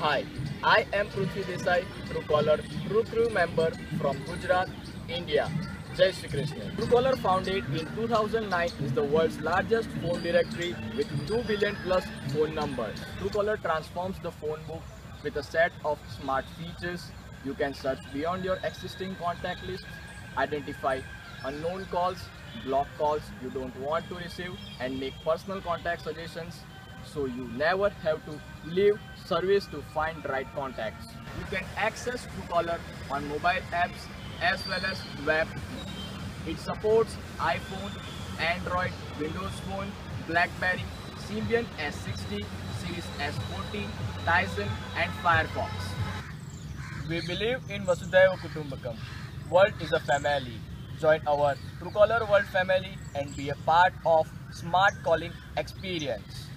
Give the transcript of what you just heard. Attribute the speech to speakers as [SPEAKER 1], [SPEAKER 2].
[SPEAKER 1] Hi, I am Prithvi Desai, Truecaller True Crew member from Gujarat, India. Jai Shri Krishna. Truecaller, founded in 2009, is the world's largest phone directory with 2 billion plus phone numbers. Truecaller transforms the phone book with a set of smart features. You can search beyond your existing contact list, identify unknown calls, block calls you don't want to receive, and make personal contact suggestions so you never have to leave service to find right contacts. You can access Truecaller on mobile apps as well as web. It supports iPhone, Android, Windows Phone, BlackBerry, Symbian S60, Series S40, Tizen and Firefox. We believe in Vasudhaiva Kutumbakam. World is a family. Join our Truecaller World family and be a part of smart calling experience.